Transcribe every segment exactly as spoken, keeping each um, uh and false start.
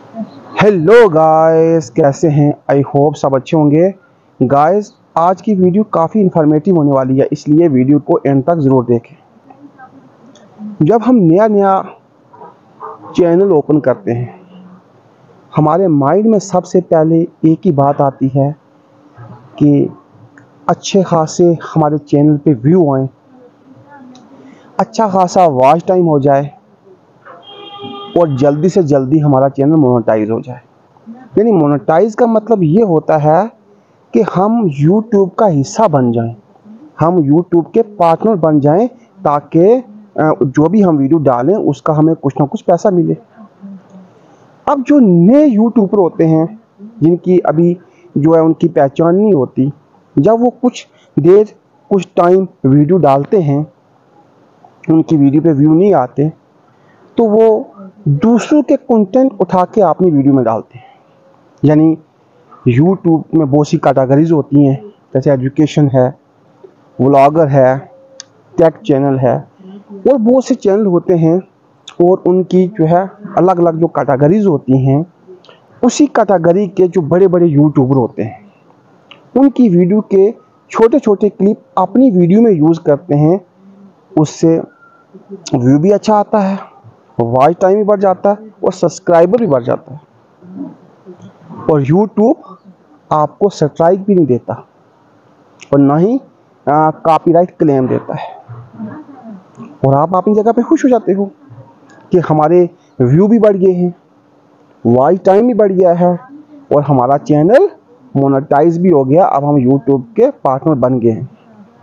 Hello guys, कैसे हैं? I hope सब अच्छे होंगे। गाइस, आज की वीडियो काफ़ी इन्फॉर्मेटिव होने वाली है, इसलिए वीडियो को एंड तक ज़रूर देखें। जब हम नया नया चैनल ओपन करते हैं, हमारे माइंड में सबसे पहले एक ही बात आती है कि अच्छे खासे हमारे चैनल पे व्यू आएँ, अच्छा खासा वॉच टाइम हो जाए और जल्दी से जल्दी हमारा चैनल मोनेटाइज हो जाए। यानी मोनेटाइज का मतलब ये होता है कि हम यूट्यूब का हिस्सा बन जाएं, हम यूट्यूब के पार्टनर बन जाएं, ताकि जो भी हम वीडियो डालें उसका हमें कुछ ना कुछ पैसा मिले। अब जो नए यूट्यूबर होते हैं, जिनकी अभी जो है उनकी पहचान नहीं होती, जब वो कुछ देर कुछ टाइम वीडियो डालते हैं, उनकी वीडियो पे व्यू नहीं आते, तो वो दूसरों के कंटेंट उठा के अपनी वीडियो में डालते हैं। यानी यूट्यूब में बहुत सी कैटेगरीज होती हैं, जैसे एजुकेशन है, व्लॉगर है, टेक चैनल है, और बहुत से चैनल होते हैं, और उनकी जो है अलग अलग जो कैटेगरीज होती हैं, उसी कैटेगरी के जो बड़े बड़े यूट्यूबर होते हैं, उनकी वीडियो के छोटे छोटे क्लिप अपनी वीडियो में यूज़ करते हैं। उससे व्यू भी अच्छा आता है, वॉच टाइम भी बढ़ जाता है और सब्सक्राइबर भी बढ़ जाता है, और यूट्यूब आपको स्ट्राइक भी नहीं देता और ना ही कॉपीराइट क्लेम देता है, और आप अपनी जगह पे खुश हो जाते हो कि हमारे व्यू भी बढ़ गए हैं, वॉच टाइम भी बढ़ गया है और हमारा चैनल मोनेटाइज भी हो गया। अब हम यूट्यूब के पार्टनर बन गए हैं।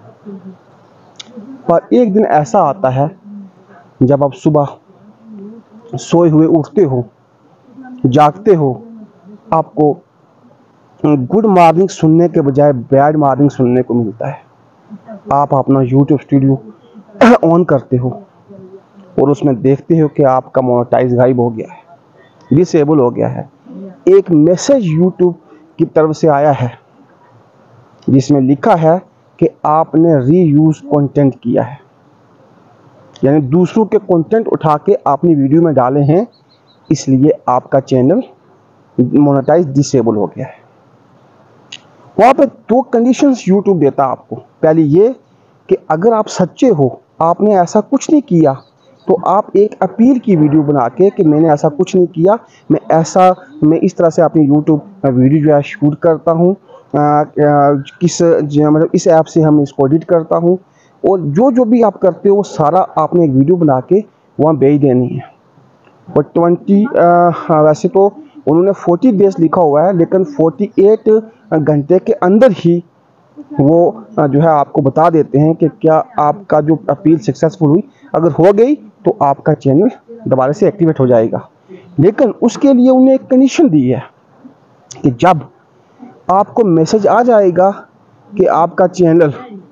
पर एक दिन ऐसा आता है जब आप सुबह सोए हुए उठते हो, जागते हो, आपको गुड मॉर्निंग सुनने के बजाय बैड मॉर्निंग सुनने को मिलता है। आप अपना यूट्यूब स्टूडियो ऑन करते हो और उसमें देखते हो कि आपका मोनेटाइज गायब हो गया है, डिसेबल हो गया है। एक मैसेज यूट्यूब की तरफ से आया है जिसमें लिखा है कि आपने रीयूज कंटेंट किया है, यानी दूसरों के कंटेंट उठा के अपनी वीडियो में डाले हैं, इसलिए आपका चैनल मोनेटाइज डिसेबल हो गया है। वहाँ पे दो कंडीशंस यूट्यूब देता है आपको। पहली ये कि अगर आप सच्चे हो, आपने ऐसा कुछ नहीं किया, तो आप एक अपील की वीडियो बना के कि मैंने ऐसा कुछ नहीं किया, मैं ऐसा मैं इस तरह से अपनी यूट्यूब वीडियो जो है शूट करता हूँ, किस मतलब इस ऐप से हम इसको एडिट करता हूँ, और जो जो भी आप करते हो वो सारा आपने एक वीडियो बना के वहाँ भेज देनी है। और ट्वेंटी वैसे तो उन्होंने फोर्टी डेज लिखा हुआ है, लेकिन फोर्टी एट घंटे के अंदर ही वो जो है आपको बता देते हैं कि क्या आपका जो अपील सक्सेसफुल हुई। अगर हो गई तो आपका चैनल दोबारा से एक्टिवेट हो जाएगा, लेकिन उसके लिए उन्हें एक कंडीशन दी है कि जब आपको मैसेज आ जाएगा कि आपका चैनल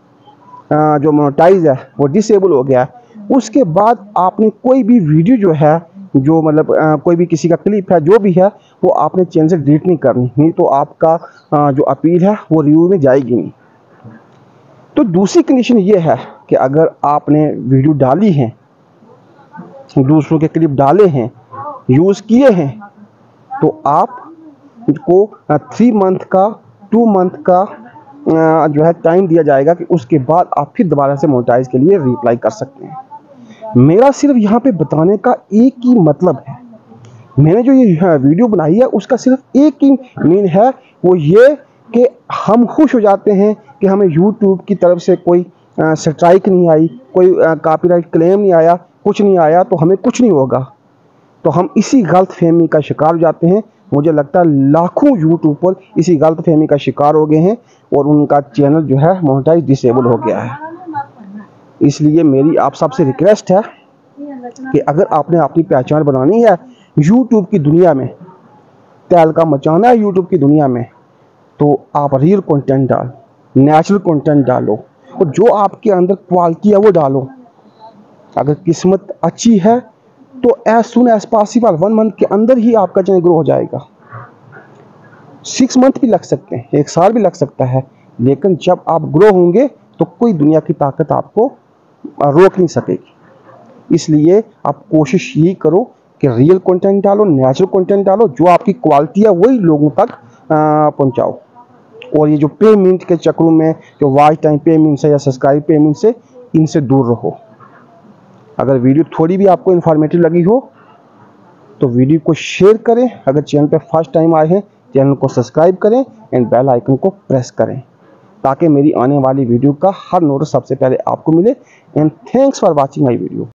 जो मोनेटाइज है वो डिसेबल हो गया है, उसके बाद आपने कोई भी वीडियो जो है, जो मतलब कोई भी किसी का क्लिप है, जो भी है, वो आपने चैनल से डिलीट नहीं करनी, नहीं तो आपका जो अपील है वो रिव्यू में जाएगी नहीं। तो दूसरी कंडीशन ये है कि अगर आपने वीडियो डाली है, दूसरों के क्लिप डाले हैं, यूज़ किए हैं, तो आपको थ्री मंथ का टू मंथ का जो है टाइम दिया जाएगा कि उसके बाद आप फिर दोबारा से मोनेटाइज के लिए रिप्लाई कर सकते हैं। मेरा सिर्फ यहाँ पे बताने का एक ही मतलब है, मैंने जो ये वीडियो बनाई है उसका सिर्फ एक ही मीन है, वो ये कि हम खुश हो जाते हैं कि हमें यूट्यूब की तरफ से कोई स्ट्राइक नहीं आई, कोई कॉपीराइट क्लेम नहीं आया, कुछ नहीं आया, तो हमें कुछ नहीं होगा। तो हम इसी गलत फहमी का शिकार हो जाते हैं। मुझे लगता है लाखों यूट्यूबर इसी गलत फहमी का शिकार हो गए हैं और उनका चैनल जो है मोनेटाइज डिसेबल हो गया है। इसलिए मेरी आप सबसे रिक्वेस्ट है कि अगर आपने अपनी पहचान बनानी है यूट्यूब की दुनिया में, तहलका मचाना है यूट्यूब की दुनिया में, तो आप रियल कंटेंट डाल, नेचुरल कंटेंट डालो, और जो आपके अंदर क्वालिटी है वो डालो। अगर किस्मत अच्छी है तो as soon as possible one month के अंदर ही आपका चैनल ग्रो हो जाएगा। सिक्स मंथ भी लग सकते हैं, एक साल भी लग सकता है, लेकिन जब आप ग्रो होंगे तो कोई दुनिया की ताकत आपको रोक नहीं सकेगी। इसलिए आप कोशिश यही करो कि रियल कंटेंट डालो, नेचुरल कंटेंट डालो, जो आपकी क्वालिटी है वही लोगों तक पहुंचाओ। और ये जो पेमेंट के चक्रों में, जो वॉच टाइम पेमेंट से या सब्सक्राइब पेमेंट से, इनसे दूर रहो। अगर वीडियो थोड़ी भी आपको इन्फॉर्मेटिव लगी हो तो वीडियो को शेयर करें। अगर चैनल पे फर्स्ट टाइम आए हैं, चैनल को सब्सक्राइब करें एंड बेल आइकन को प्रेस करें, ताकि मेरी आने वाली वीडियो का हर नोटिस सबसे पहले आपको मिले। And thanks for watching my video.